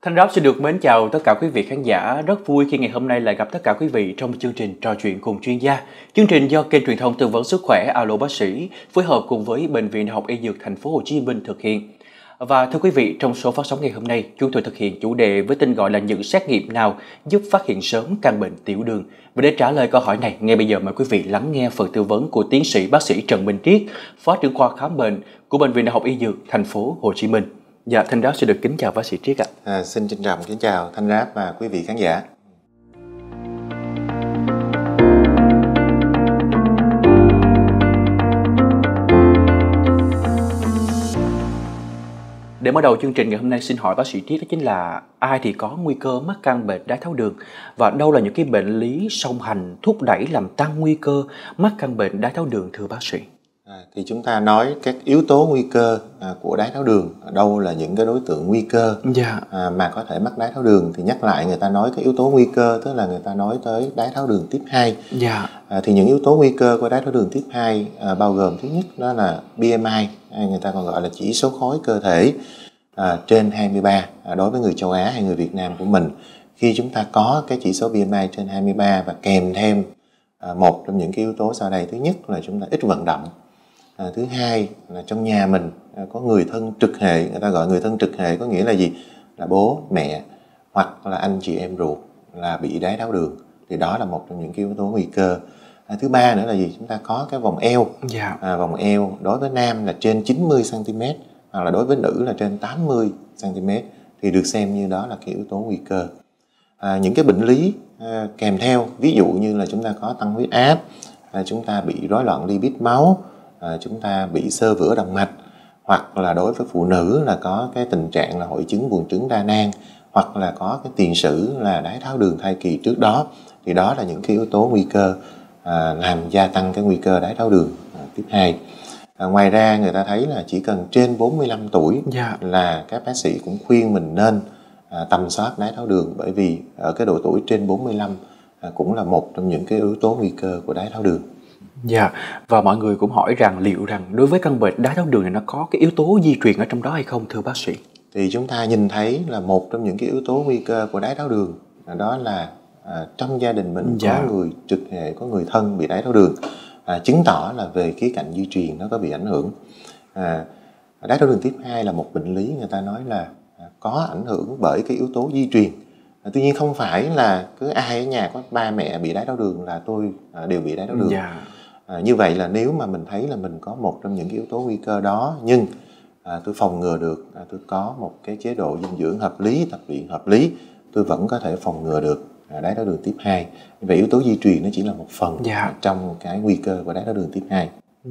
Thanh Rót xin được mến chào tất cả quý vị khán giả. Rất vui khi ngày hôm nay lại gặp tất cả quý vị trong chương trình trò chuyện cùng chuyên gia. Chương trình do kênh truyền thông tư vấn sức khỏe Alo Bác sĩ phối hợp cùng với Bệnh viện Đại học Y Dược Thành phố Hồ Chí Minh thực hiện. Và thưa quý vị, trong số phát sóng ngày hôm nay, chúng tôi thực hiện chủ đề với tên gọi là những xét nghiệm nào giúp phát hiện sớm căn bệnh tiểu đường. Và để trả lời câu hỏi này, ngay bây giờ mời quý vị lắng nghe phần tư vấn của tiến sĩ bác sĩ Trần Minh Triết, Phó trưởng khoa khám bệnh của Bệnh viện Đại học Y Dược Thành phố Hồ Chí Minh. Dạ, Thanh Rót xin được kính chào bác sĩ Triết ạ. Xin trân trọng kính chào Thanh Rót và quý vị khán giả. Để mở đầu chương trình ngày hôm nay, xin hỏi bác sĩ Triết đó chính là ai thì có nguy cơ mắc căn bệnh đái tháo đường và đâu là những cái bệnh lý song hành thúc đẩy làm tăng nguy cơ mắc căn bệnh đái tháo đường thưa bác sĩ? Thì chúng ta nói các yếu tố nguy cơ của đái tháo đường, đâu là những cái đối tượng nguy cơ mà có thể mắc đái tháo đường. Thì nhắc lại, người ta nói cái yếu tố nguy cơ tức là người ta nói tới đái tháo đường tiếp 2. Thì những yếu tố nguy cơ của đái tháo đường tiếp 2 bao gồm thứ nhất đó là BMI, người ta còn gọi là chỉ số khối cơ thể trên 23 đối với người châu Á hay người Việt Nam của mình. Khi chúng ta có cái chỉ số BMI trên 23 và kèm thêm một trong những cái yếu tố sau đây, thứ nhất là chúng ta ít vận động. Thứ hai là trong nhà mình có người thân trực hệ, người ta gọi người thân trực hệ có nghĩa là gì? Là bố, mẹ hoặc là anh chị em ruột là bị đái tháo đường. Thì đó là một trong những cái yếu tố nguy cơ. Thứ ba nữa là gì? Chúng ta có cái vòng eo. Vòng eo đối với nam là trên 90cm hoặc là đối với nữ là trên 80cm thì được xem như đó là cái yếu tố nguy cơ. Những cái bệnh lý kèm theo, ví dụ như là chúng ta có tăng huyết áp, chúng ta bị rối loạn lipid máu, chúng ta bị xơ vữa động mạch, hoặc là đối với phụ nữ là có cái tình trạng là hội chứng buồng trứng đa nang, hoặc là có cái tiền sử là đái tháo đường thai kỳ trước đó, thì đó là những cái yếu tố nguy cơ làm gia tăng cái nguy cơ đái tháo đường tiếp 2. Ngoài ra người ta thấy là chỉ cần trên 45 tuổi là các bác sĩ cũng khuyên mình nên tầm soát đái tháo đường, bởi vì ở cái độ tuổi trên 45 cũng là một trong những cái yếu tố nguy cơ của đái tháo đường. Và mọi người cũng hỏi rằng liệu rằng đối với căn bệnh đái tháo đường này nó có cái yếu tố di truyền ở trong đó hay không thưa bác sĩ? Thì chúng ta nhìn thấy là một trong những cái yếu tố nguy cơ của đái tháo đường đó là trong gia đình mình có người trực hệ, có người thân bị đái tháo đường, chứng tỏ là về khía cạnh di truyền nó có bị ảnh hưởng. Đái tháo đường tiếp 2 là một bệnh lý người ta nói là có ảnh hưởng bởi cái yếu tố di truyền. Tuy nhiên không phải là cứ ai ở nhà có ba mẹ bị đái tháo đường là tôi đều bị đái tháo đường. Như vậy là nếu mà mình thấy là mình có một trong những cái yếu tố nguy cơ đó, nhưng tôi phòng ngừa được, tôi có một cái chế độ dinh dưỡng hợp lý, tập luyện hợp lý, tôi vẫn có thể phòng ngừa được đái tháo đường tiếp 2. Vậy yếu tố di truyền nó chỉ là một phần trong cái nguy cơ của đái tháo đường tiếp 2.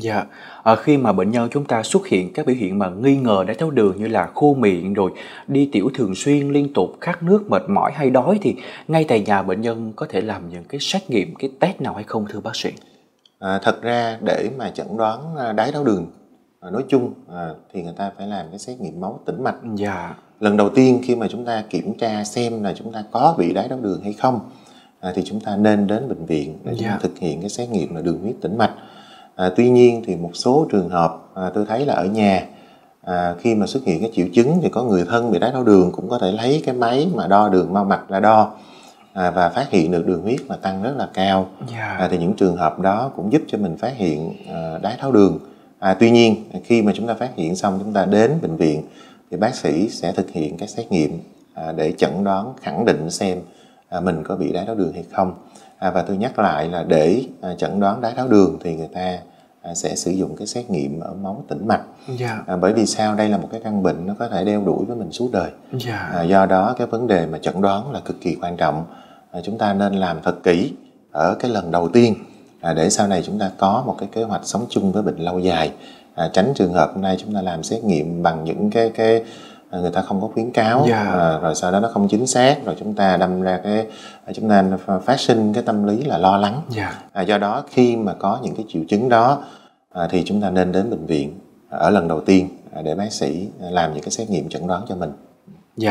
Khi mà bệnh nhân chúng ta xuất hiện các biểu hiện mà nghi ngờ đái tháo đường như là khô miệng, rồi đi tiểu thường xuyên, liên tục khát nước, mệt mỏi hay đói, thì ngay tại nhà bệnh nhân có thể làm những cái xét nghiệm, cái test nào hay không thưa bác sĩ? Thật ra để mà chẩn đoán đái tháo đường nói chung thì người ta phải làm cái xét nghiệm máu tĩnh mạch. Lần đầu tiên khi mà chúng ta kiểm tra xem là chúng ta có bị đái tháo đường hay không, thì chúng ta nên đến bệnh viện để chúng ta thực hiện cái xét nghiệm là đường huyết tĩnh mạch. Tuy nhiên thì một số trường hợp tôi thấy là ở nhà khi mà xuất hiện cái triệu chứng thì có người thân bị đái tháo đường cũng có thể lấy cái máy mà đo đường mau mạch ra đo và phát hiện được đường huyết mà tăng rất là cao. Thì những trường hợp đó cũng giúp cho mình phát hiện đái tháo đường. Tuy nhiên khi mà chúng ta phát hiện xong, chúng ta đến bệnh viện thì bác sĩ sẽ thực hiện cái xét nghiệm để chẩn đoán, khẳng định xem mình có bị đái tháo đường hay không. Và tôi nhắc lại là để chẩn đoán đái tháo đường thì người ta sẽ sử dụng cái xét nghiệm ở máu tĩnh mạch. Bởi vì sao? Đây là một cái căn bệnh nó có thể đeo đuổi với mình suốt đời. Do đó cái vấn đề mà chẩn đoán là cực kỳ quan trọng. Chúng ta nên làm thật kỹ ở cái lần đầu tiên để sau này chúng ta có một cái kế hoạch sống chung với bệnh lâu dài, tránh trường hợp hôm nay chúng ta làm xét nghiệm bằng những cái người ta không có khuyến cáo, rồi sau đó nó không chính xác, rồi chúng ta đâm ra chúng ta phát sinh cái tâm lý là lo lắng. Do đó khi mà có những cái triệu chứng đó thì chúng ta nên đến bệnh viện ở lần đầu tiên để bác sĩ làm những cái xét nghiệm chẩn đoán cho mình.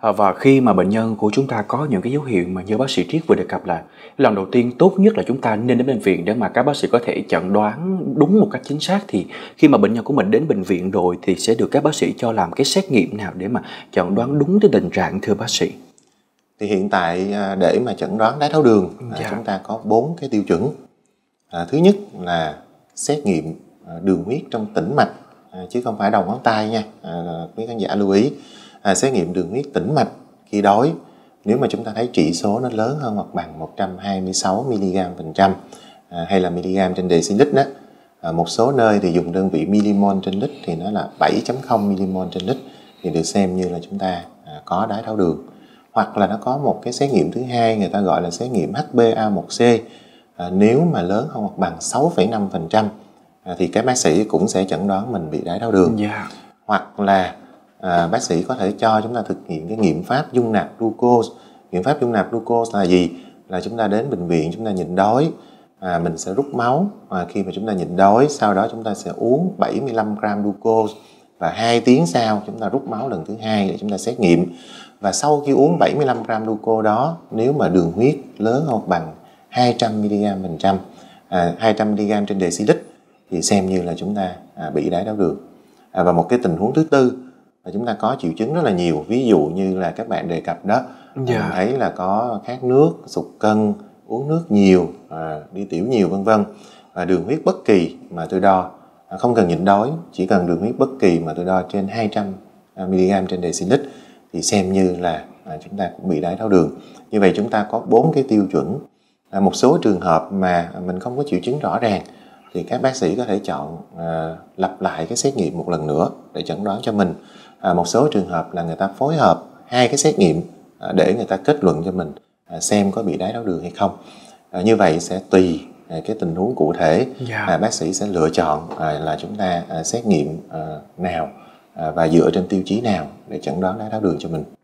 Và khi mà bệnh nhân của chúng ta có những cái dấu hiệu mà như bác sĩ Triết vừa đề cập là lần đầu tiên tốt nhất là chúng ta nên đến bệnh viện để mà các bác sĩ có thể chẩn đoán đúng một cách chính xác, thì khi mà bệnh nhân của mình đến bệnh viện rồi thì sẽ được các bác sĩ cho làm cái xét nghiệm nào để mà chẩn đoán đúng cái tình trạng, thưa bác sĩ? Thì hiện tại để mà chẩn đoán đái tháo đường chúng ta có 4 cái tiêu chuẩn. Thứ nhất là xét nghiệm đường huyết trong tĩnh mạch, chứ không phải đầu ngón tay nha, quý khán giả lưu ý. Xét nghiệm đường huyết tĩnh mạch khi đói, nếu mà chúng ta thấy chỉ số nó lớn hơn hoặc bằng 126 mg/trăm hay là mg trên decilit đó. Một số nơi thì dùng đơn vị milimol trên lít thì nó là 7.0 milimol trên lít thì được xem như là chúng ta có đái tháo đường. Hoặc là nó có một cái xét nghiệm thứ hai, người ta gọi là xét nghiệm HbA1c. Nếu mà lớn hơn hoặc bằng 6,5% thì các bác sĩ cũng sẽ chẩn đoán mình bị đái tháo đường. Hoặc là bác sĩ có thể cho chúng ta thực hiện cái nghiệm pháp dung nạp glucose. Nghiệm pháp dung nạp glucose là gì? Là chúng ta đến bệnh viện, chúng ta nhịn đói, mình sẽ rút máu. Khi mà chúng ta nhịn đói, sau đó chúng ta sẽ uống 75 gram glucose và 2 tiếng sau chúng ta rút máu lần thứ hai để chúng ta xét nghiệm. Và sau khi uống 75 gram glucose đó, nếu mà đường huyết lớn hơn bằng 200 mg/trăm, 200 mg trên decilit thì xem như là chúng ta bị đái tháo đường. Và một cái tình huống thứ tư là chúng ta có triệu chứng rất là nhiều, ví dụ như là các bạn đề cập đó, mình thấy là có khát nước, sụt cân, uống nước nhiều, đi tiểu nhiều vân vân. Và đường huyết bất kỳ mà tôi đo, không cần nhịn đói, chỉ cần đường huyết bất kỳ mà tôi đo trên 200 mg trên decilit thì xem như là chúng ta cũng bị đái tháo đường. Như vậy chúng ta có 4 cái tiêu chuẩn. Một số trường hợp mà mình không có triệu chứng rõ ràng thì các bác sĩ có thể chọn lặp lại cái xét nghiệm một lần nữa để chẩn đoán cho mình. Một số trường hợp là người ta phối hợp 2 cái xét nghiệm để người ta kết luận cho mình xem có bị đái tháo đường hay không. Như vậy sẽ tùy cái tình huống cụ thể, bác sĩ sẽ lựa chọn là chúng ta xét nghiệm nào và dựa trên tiêu chí nào để chẩn đoán đái tháo đường cho mình.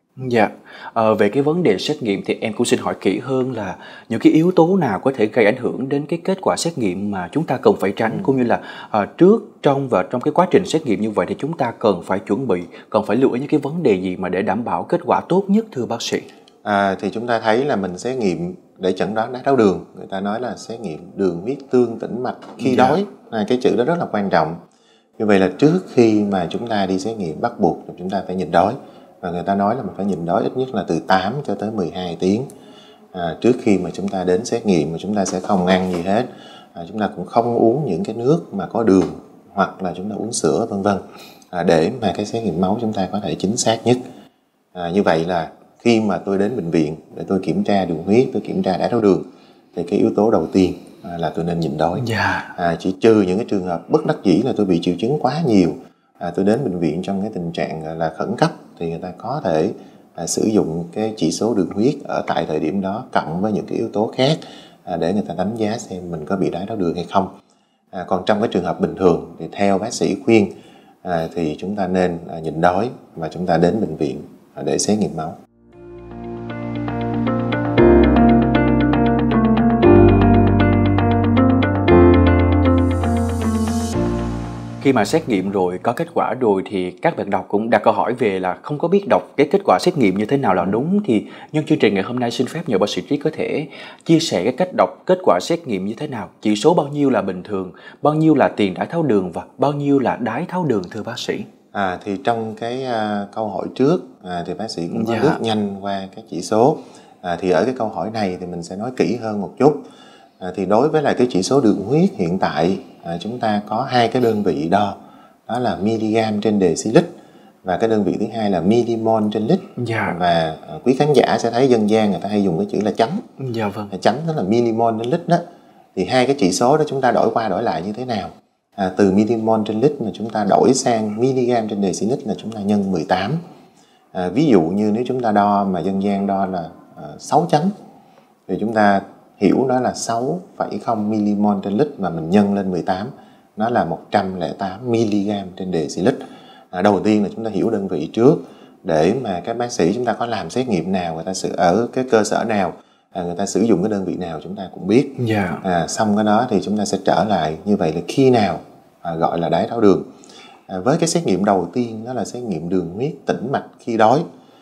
Về cái vấn đề xét nghiệm thì em cũng xin hỏi kỹ hơn là những cái yếu tố nào có thể gây ảnh hưởng đến cái kết quả xét nghiệm mà chúng ta cần phải tránh, cũng như là trước, trong và trong cái quá trình xét nghiệm như vậy thì chúng ta cần phải chuẩn bị, cần phải lưu ý những cái vấn đề gì mà để đảm bảo kết quả tốt nhất, thưa bác sĩ? Thì chúng ta thấy là mình xét nghiệm để chẩn đoán đái tháo đường, người ta nói là xét nghiệm đường huyết tương tĩnh mạch khi đói. Cái chữ đó rất là quan trọng. Như vậy là trước khi mà chúng ta đi xét nghiệm bắt buộc chúng ta phải nhịn đói. Và người ta nói là mình phải nhịn đói ít nhất là từ 8 cho tới 12 tiếng trước khi mà chúng ta đến xét nghiệm, mà chúng ta sẽ không ăn gì hết. Chúng ta cũng không uống những cái nước mà có đường, hoặc là chúng ta uống sữa vân vân, để mà cái xét nghiệm máu chúng ta có thể chính xác nhất. Như vậy là khi mà tôi đến bệnh viện để tôi kiểm tra đường huyết, tôi kiểm tra đái tháo đường thì cái yếu tố đầu tiên là tôi nên nhịn đói. Chỉ trừ những cái trường hợp bất đắc dĩ là tôi bị triệu chứng quá nhiều, tôi đến bệnh viện trong cái tình trạng là khẩn cấp thì người ta có thể sử dụng cái chỉ số đường huyết ở tại thời điểm đó cộng với những cái yếu tố khác để người ta đánh giá xem mình có bị đái tháo đường hay không. Còn trong cái trường hợp bình thường thì theo bác sĩ khuyên thì chúng ta nên nhịn đói và chúng ta đến bệnh viện để xét nghiệm máu. Khi mà xét nghiệm rồi, có kết quả rồi thì các bạn đọc cũng đặt câu hỏi về là không có biết đọc cái kết quả xét nghiệm như thế nào là đúng, thì nhân chương trình ngày hôm nay xin phép nhờ bác sĩ Triết có thể chia sẻ cái cách đọc kết quả xét nghiệm như thế nào, chỉ số bao nhiêu là bình thường, bao nhiêu là tiền đái tháo đường và bao nhiêu là đái tháo đường, thưa bác sĩ? Thì trong cái câu hỏi trước thì bác sĩ cũng có lướt nhanh qua các chỉ số. Thì ở cái câu hỏi này thì mình sẽ nói kỹ hơn một chút. Thì đối với lại cái chỉ số đường huyết hiện tại chúng ta có 2 cái đơn vị đo, đó là mg trên decilit và cái đơn vị thứ hai là milimol trên lít. Và quý khán giả sẽ thấy dân gian người ta hay dùng cái chữ là chấm. Chấm đó là milimol trên lít đó. Thì 2 cái chỉ số đó chúng ta đổi qua đổi lại như thế nào? Từ milimol trên lít mà chúng ta đổi sang mg trên decilit là chúng ta nhân 18. Ví dụ như nếu chúng ta đo mà dân gian đo là 6 chấm thì chúng ta hiểu đó là 6,0 milimol trên lít mà mình nhân lên 18, nó là 108 mg trên decilit. Đầu tiên là chúng ta hiểu đơn vị trước để mà các bác sĩ chúng ta có làm xét nghiệm nào, người ta ở cái cơ sở nào, người ta sử dụng cái đơn vị nào chúng ta cũng biết. Xong cái đó thì chúng ta sẽ trở lại như vậy là khi nào gọi là đái tháo đường. Với cái xét nghiệm đầu tiên đó là xét nghiệm đường huyết tĩnh mạch khi đói.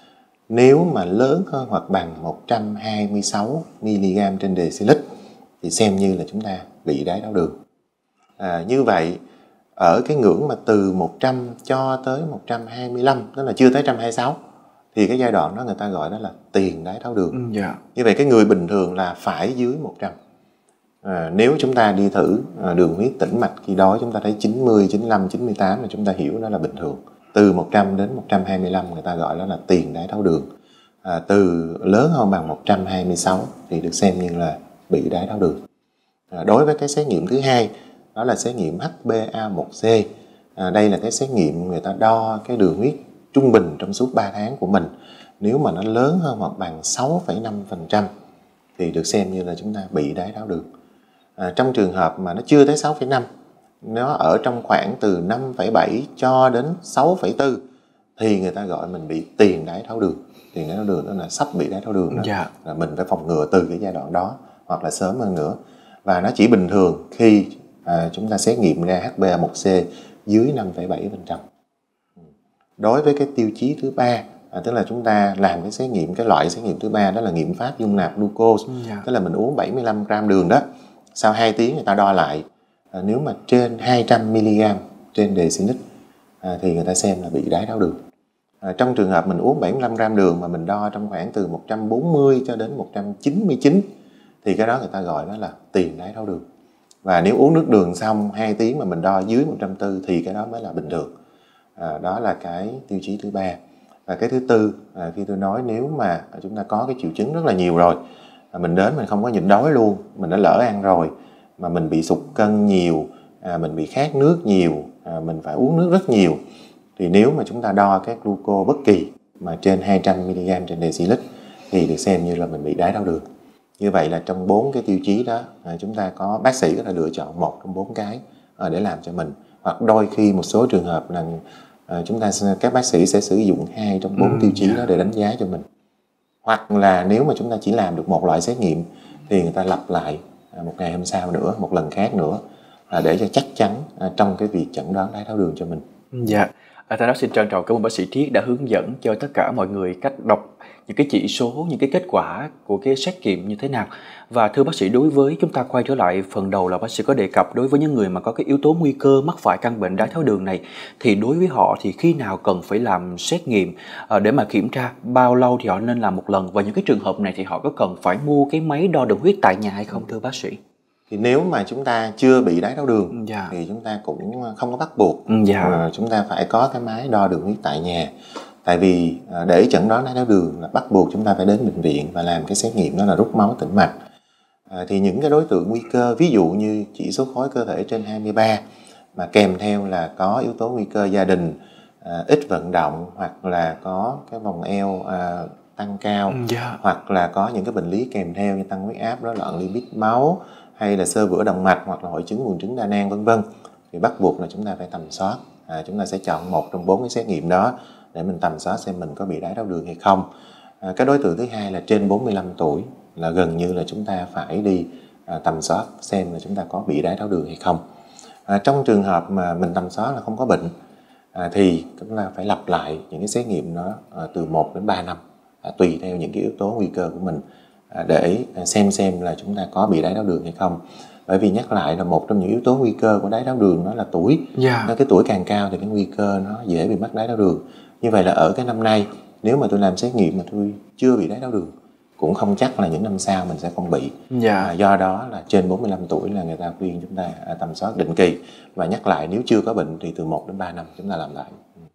nếu mà lớn hơn hoặc bằng 126 mg trên decilit thì xem như là chúng ta bị đái tháo đường. Như vậy ở cái ngưỡng mà từ 100 cho tới 125, tức là chưa tới 126, thì cái giai đoạn đó người ta gọi đó là tiền đái tháo đường. Như vậy cái người bình thường là phải dưới 100. Nếu chúng ta đi thử đường huyết tĩnh mạch khi đó chúng ta thấy 90, 95, 98 là chúng ta hiểu đó là bình thường. Từ 100 đến 125 người ta gọi đó là tiền đái tháo đường. Từ lớn hơn bằng 126 thì được xem như là bị đái tháo đường. Đối với cái xét nghiệm thứ hai, đó là xét nghiệm HbA1c. Đây là cái xét nghiệm người ta đo cái đường huyết trung bình trong suốt 3 tháng của mình. Nếu mà nó lớn hơn hoặc bằng 6,5% thì được xem như là chúng ta bị đái tháo đường. Trong trường hợp mà nó chưa tới 6,5, nó ở trong khoảng từ 5,7 cho đến 6,4 thì người ta gọi mình bị tiền đái tháo đường. Tiền đái tháo đường đó là sắp bị đái tháo đường đó. Là mình phải phòng ngừa từ cái giai đoạn đó hoặc là sớm hơn nữa. Và nó chỉ bình thường khi chúng ta xét nghiệm ra HbA1c dưới 5,7%. Đối với cái tiêu chí thứ ba, tức là chúng ta làm cái xét nghiệm, cái loại xét nghiệm thứ ba đó là nghiệm pháp dung nạp glucose. Tức là mình uống 75 gram đường đó, sau 2 tiếng người ta đo lại, nếu mà trên 200 mg trên decilit thì người ta xem là bị đái tháo đường. Trong trường hợp mình uống 75 gram đường mà mình đo trong khoảng từ 140 cho đến 199 thì cái đó người ta gọi đó là tiền đái tháo đường. Và nếu uống nước đường xong 2 tiếng mà mình đo dưới 140 thì cái đó mới là bình thường. Đó là cái tiêu chí thứ ba. Và cái thứ tư, khi tôi nói nếu mà chúng ta có cái triệu chứng rất là nhiều rồi, mình đến mình không có nhịn đói luôn, mình đã lỡ ăn rồi, mà mình bị sụt cân nhiều, mình bị khát nước nhiều, mình phải uống nước rất nhiều, thì nếu mà chúng ta đo cái gluco bất kỳ mà trên 200 mg trên decilit thì được xem như là mình bị đái tháo đường. Như vậy là trong 4 cái tiêu chí đó, chúng ta có bác sĩ có thể lựa chọn một trong 4 cái để làm cho mình, hoặc đôi khi một số trường hợp là các bác sĩ sẽ sử dụng 2 trong 4 tiêu chí đó để đánh giá cho mình. Hoặc là nếu mà chúng ta chỉ làm được một loại xét nghiệm thì người ta lặp lại một ngày hôm sau nữa, một lần khác nữa, để cho chắc chắn trong cái việc chẩn đoán đái tháo đường cho mình. Thầy xin trân trọng cảm ơn bác sĩ Triết đã hướng dẫn cho tất cả mọi người cách đọc những cái chỉ số, những cái kết quả của cái xét nghiệm như thế nào. Và thưa bác sĩ, đối với chúng ta quay trở lại phần đầu là bác sĩ có đề cập đối với những người mà có cái yếu tố nguy cơ mắc phải căn bệnh đái tháo đường này, thì đối với họ thì khi nào cần phải làm xét nghiệm để mà kiểm tra, bao lâu thì họ nên làm một lần, và những cái trường hợp này thì họ có cần phải mua cái máy đo đường huyết tại nhà hay không thưa bác sĩ? Thì nếu mà chúng ta chưa bị đái tháo đường thì chúng ta cũng không có bắt buộc chúng ta phải có cái máy đo đường huyết tại nhà. Tại vì để chẩn đoán đái tháo đường là bắt buộc chúng ta phải đến bệnh viện và làm cái xét nghiệm đó là rút máu tĩnh mạch. Thì những cái đối tượng nguy cơ, ví dụ như chỉ số khối cơ thể trên 23 mà kèm theo là có yếu tố nguy cơ gia đình, ít vận động, hoặc là có cái vòng eo tăng cao, hoặc là có những cái bệnh lý kèm theo như tăng huyết áp, rối loạn lipid máu, hay là xơ vữa động mạch, hoặc là hội chứng buồng trứng đa nang vân vân, thì bắt buộc là chúng ta phải tầm soát. Chúng ta sẽ chọn một trong 4 cái xét nghiệm đó để mình tầm soát xem mình có bị đái tháo đường hay không. Cái đối tượng thứ hai là trên 45 tuổi, là gần như là chúng ta phải đi tầm soát xem là chúng ta có bị đái tháo đường hay không. Trong trường hợp mà mình tầm soát là không có bệnh thì chúng ta phải lặp lại những cái xét nghiệm đó từ 1 đến 3 năm, tùy theo những cái yếu tố nguy cơ của mình, để xem là chúng ta có bị đái tháo đường hay không. Bởi vì nhắc lại là một trong những yếu tố nguy cơ của đái tháo đường đó là tuổi. Cái tuổi càng cao thì cái nguy cơ nó dễ bị mắc đái tháo đường. Như vậy là ở cái năm nay, nếu mà tôi làm xét nghiệm mà tôi chưa bị đái tháo đường, cũng không chắc là những năm sau mình sẽ không bị. Do đó là trên 45 tuổi là người ta khuyên chúng ta tầm soát định kỳ. Và nhắc lại, nếu chưa có bệnh thì từ 1 đến 3 năm chúng ta làm lại.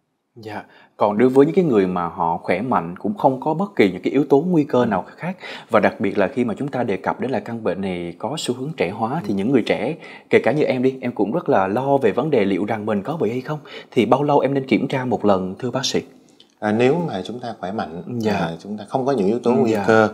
Còn đối với những cái người mà họ khỏe mạnh, cũng không có bất kỳ những cái yếu tố nguy cơ nào khác, và đặc biệt là khi mà chúng ta đề cập đến là căn bệnh này có xu hướng trẻ hóa, thì những người trẻ, kể cả như em đi, em cũng rất là lo về vấn đề liệu rằng mình có bị hay không. Thì bao lâu em nên kiểm tra một lần thưa bác sĩ? Nếu mà chúng ta khỏe mạnh, chúng ta không có những yếu tố nguy cơ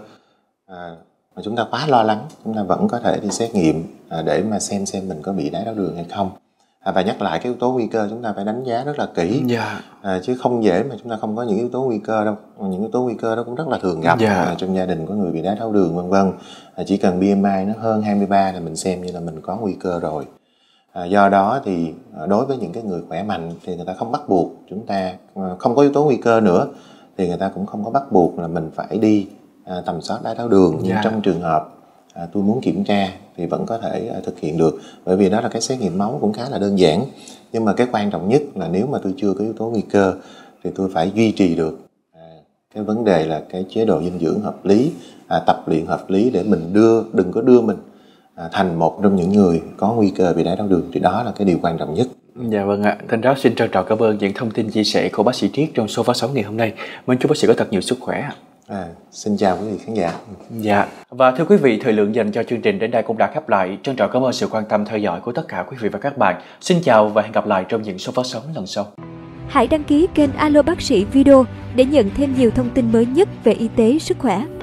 mà chúng ta quá lo lắng, chúng ta vẫn có thể đi xét nghiệm để mà xem mình có bị đái tháo đường hay không. Và nhắc lại, cái yếu tố nguy cơ chúng ta phải đánh giá rất là kỹ, chứ không dễ mà chúng ta không có những yếu tố nguy cơ đâu. Những yếu tố nguy cơ đó cũng rất là thường gặp trong gia đình có người bị đái tháo đường vân vân. Chỉ cần BMI nó hơn 23 là mình xem như là mình có nguy cơ rồi. Do đó thì đối với những cái người khỏe mạnh thì người ta không bắt buộc chúng ta không có yếu tố nguy cơ nữa thì người ta cũng không có bắt buộc là mình phải đi tầm soát đái tháo đường. Nhưng trong trường hợp tôi muốn kiểm tra thì vẫn có thể thực hiện được, bởi vì đó là cái xét nghiệm máu cũng khá là đơn giản. Nhưng mà cái quan trọng nhất là nếu mà tôi chưa có yếu tố nguy cơ thì tôi phải duy trì được cái vấn đề là cái chế độ dinh dưỡng hợp lý, tập luyện hợp lý để mình đừng có đưa mình thành một trong những người có nguy cơ bị đái tháo đường, thì đó là cái điều quan trọng nhất. Dạ vâng ạ, Thanh Giáo xin trân trọng cảm ơn những thông tin chia sẻ của bác sĩ Triết trong số phát sóng ngày hôm nay. Mong chúc bác sĩ có thật nhiều sức khỏe. Xin chào quý vị khán giả. Dạ, và thưa quý vị, thời lượng dành cho chương trình đến đây cũng đã khép lại. Trân trọng cảm ơn sự quan tâm theo dõi của tất cả quý vị và các bạn. Xin chào và hẹn gặp lại trong những số phát sóng lần sau. Hãy đăng ký kênh Alo Bác sĩ Video để nhận thêm nhiều thông tin mới nhất về y tế, sức khỏe.